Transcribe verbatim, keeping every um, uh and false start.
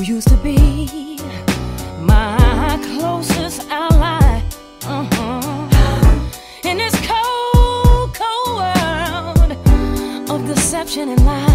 used to be my closest ally. Uh-huh. In this cold, cold world of deception and lies.